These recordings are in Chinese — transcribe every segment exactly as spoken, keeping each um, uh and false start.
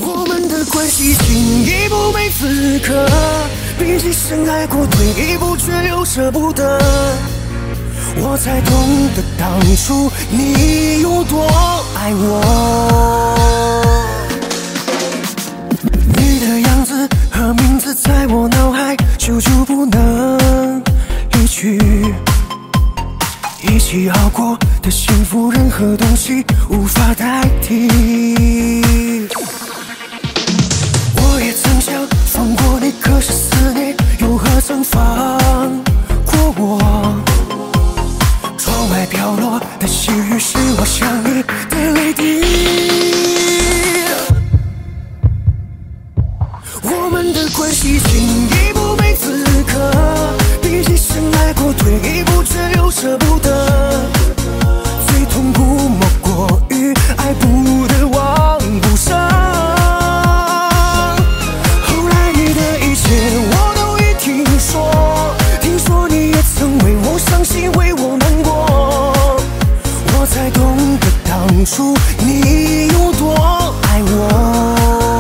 我们的关系进一步没资格，毕竟深爱过，退一步却又舍不得。我才懂得当初你有多爱我。你的样子和名字在我脑海久久不能离去。一起熬过的幸福，任何东西无法代替。我也曾想放过你，可是思念又何曾放过我？窗外飘落的细雨，是我想你的泪滴。我们的关系进一步没资格，毕竟深爱过，退一步却又舍不得。最痛苦莫过于爱不得忘不伤。后来你的一切我都已听说，听说你也曾为我伤心，为我难过。我才懂得当初你有多爱我。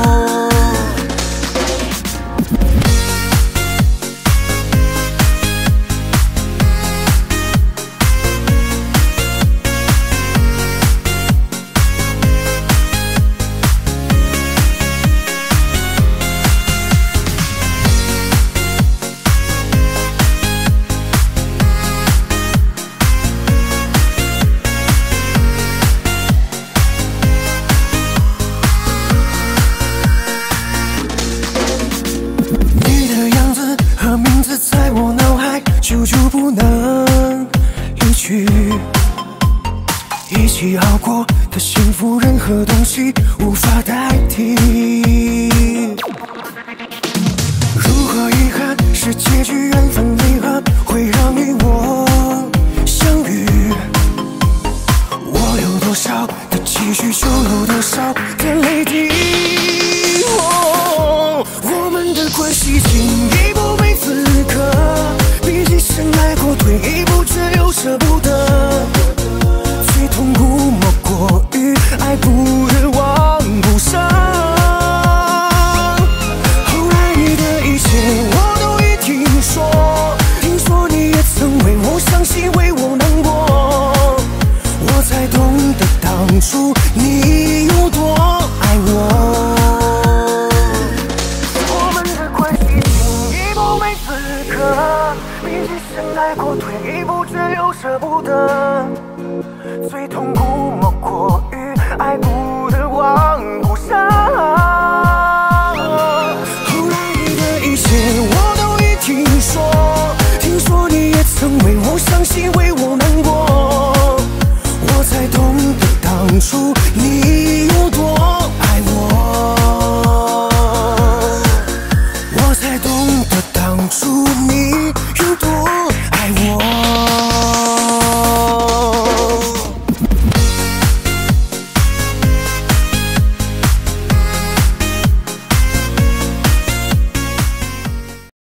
在我脑海久久不能离去。一起熬过的幸福，任何东西无法代替。如何遗憾是结局，缘分离合会让你我相遇。我有多少的期许，就有多少的泪滴。哦，我们的关系进一步没资格，毕竟深爱过，退一步却又舍不得。最痛苦莫过于爱不得忘不伤。后来你的一切我都已听说，听说你也曾为我伤心，为我难过。我才懂得当初你有多爱我。毕竟深爱过，退一步却又舍不得。最痛苦莫过于爱不得忘不伤。后来你的一切我都已听说，听说你也曾为我伤心。